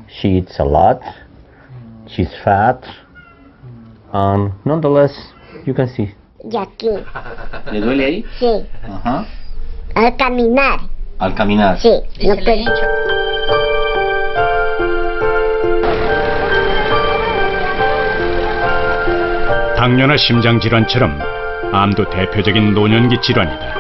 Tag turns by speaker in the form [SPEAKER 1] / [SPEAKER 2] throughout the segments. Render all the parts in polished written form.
[SPEAKER 1] she eats a lot, she's fat, nonetheless, you can see.
[SPEAKER 2] Y aquí.
[SPEAKER 1] ¿Le duele ahí?
[SPEAKER 2] Sí.
[SPEAKER 1] Ajá.
[SPEAKER 2] Al caminar.
[SPEAKER 1] Al caminar.
[SPEAKER 2] Sí. No puede.
[SPEAKER 3] 당뇨나 심장질환처럼 암도 대표적인 노년기 질환이다.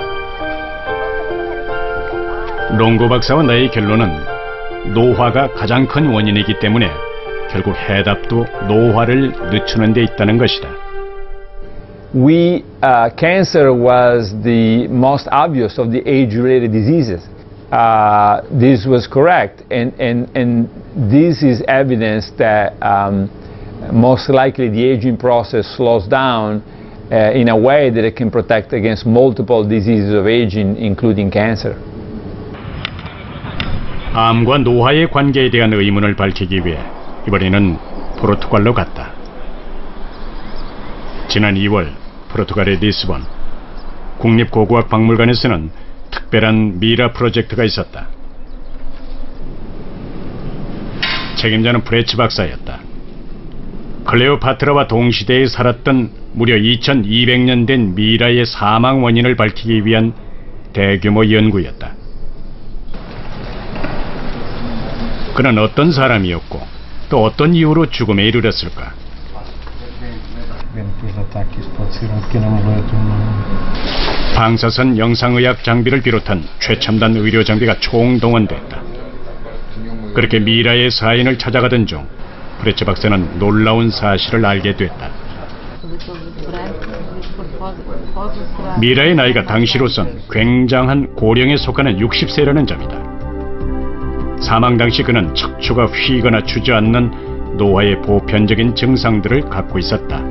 [SPEAKER 3] 롱고 박사와 나의 결론은 노화가 가장 큰 원인이기 때문에 결국 해답도 노화를 늦추는 데 있다는 것이다.
[SPEAKER 4] Cancer was the most obvious of the age-related diseases. This was correct, and this is evidence that most likely the aging process slows down in a way that it can protect against multiple diseases of aging, including cancer.
[SPEAKER 3] 암과 노화의 관계에 대한 의문을 밝히기 위해 이번에는 포르투갈로 갔다. 지난 2월 포르투갈의 리스본 국립고고학박물관에서는 특별한 미라 프로젝트가 있었다. 책임자는 프레츠 박사였다. 클레오파트라와 동시대에 살았던 무려 2200년 된 미라의 사망 원인을 밝히기 위한 대규모 연구였다. 그는 어떤 사람이었고 또 어떤 이유로 죽음에 이르렀을까? 방사선 영상의학 장비를 비롯한 최첨단 의료 장비가 총동원됐다. 그렇게 미라의 사인을 찾아가던 중 프레츠 박사는 놀라운 사실을 알게 됐다. 미라의 나이가 당시로선 굉장한 고령에 속하는 60세라는 점이다. 사망 당시 그는 척추가 휘거나 주저앉는 노화의 보편적인 증상들을 갖고 있었다.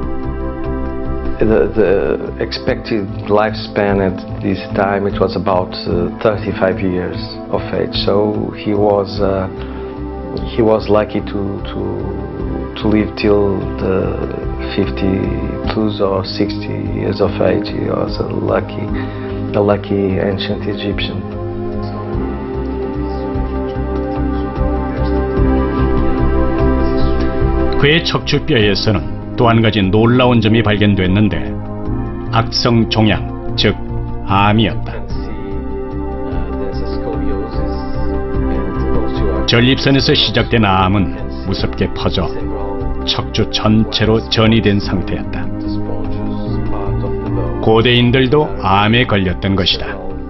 [SPEAKER 5] The expected lifespan at this time it was about 35 years of age. So he was lucky to live till the 52 or 60 years of age. He was a lucky ancient Egyptian.
[SPEAKER 3] 그의 척추뼈에서는 또 한 가지 놀라운 점이 발견됐는데 악성 종양, 즉 암이었다. 전립선에서 시작된 암은 무섭게 퍼져 척추 전체로 전이된 상태였다. 고대인들도 암에 걸렸던 것이다.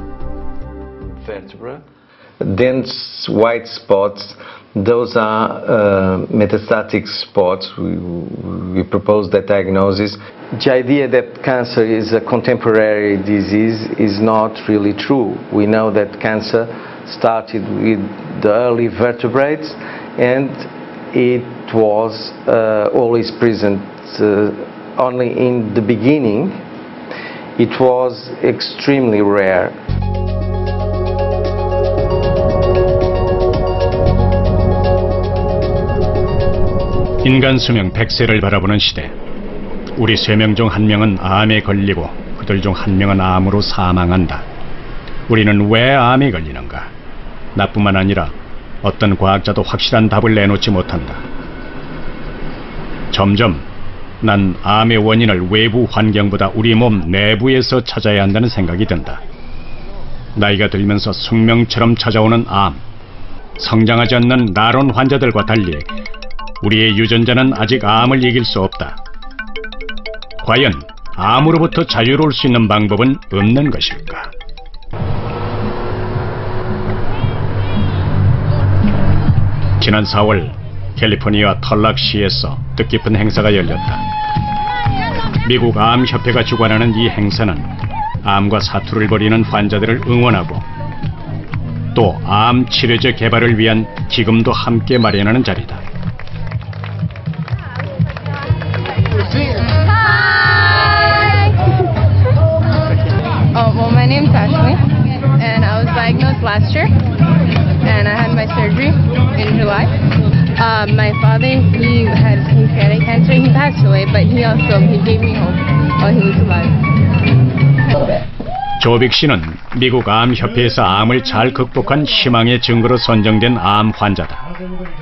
[SPEAKER 5] Dense white spots, those are metastatic spots. We propose that diagnosis. The idea that cancer is a contemporary disease is not really true. We know that cancer started with the early vertebrates and it was always present only in the beginning. It was extremely rare.
[SPEAKER 3] 인간 수명 100세를 바라보는 시대. 우리 3명 중 1명은 암에 걸리고 그들 중 1명은 암으로 사망한다. 우리는 왜 암에 걸리는가? 나뿐만 아니라 어떤 과학자도 확실한 답을 내놓지 못한다. 점점 난 암의 원인을 외부 환경보다 우리 몸 내부에서 찾아야 한다는 생각이 든다. 나이가 들면서 숙명처럼 찾아오는 암. 성장하지 않는 나론 환자들과 달리 우리의 유전자는 아직 암을 이길 수 없다. 과연 암으로부터 자유로울 수 있는 방법은 없는 것일까? 지난 4월 캘리포니아 털락시에서 뜻깊은 행사가 열렸다. 미국 암협회가 주관하는 이 행사는 암과 사투를 벌이는 환자들을 응원하고 또 암 치료제 개발을 위한 기금도 함께 마련하는 자리다.
[SPEAKER 6] Well, my name's Ashley, and I was diagnosed last year, and I had my surgery in July. My father, he had pancreatic cancer. He passed away, but he gave me hope while he was alive.
[SPEAKER 3] 조빅 씨는 미국 암협회에서 암을 잘 극복한 희망의 증거로 선정된 암 환자다.